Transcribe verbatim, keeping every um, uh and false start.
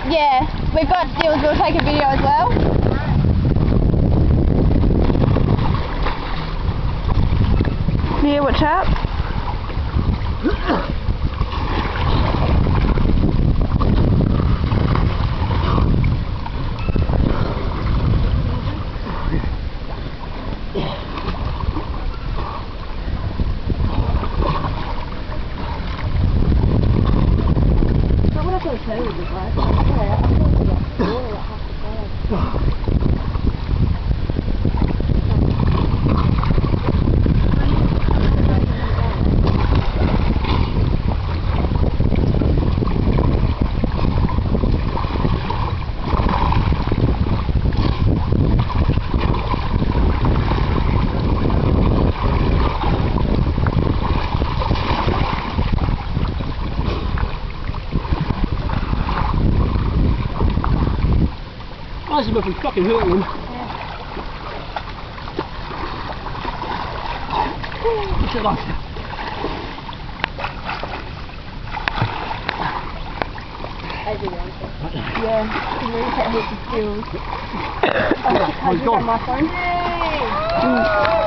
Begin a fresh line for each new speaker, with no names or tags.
Yeah, we've got deals, we'll take a video as well. Yeah, what's up?
I just must be fucking hurting him. What's it like?
Yeah, can we get heaps of skills? Oh,
Oh,
my phone. Hey!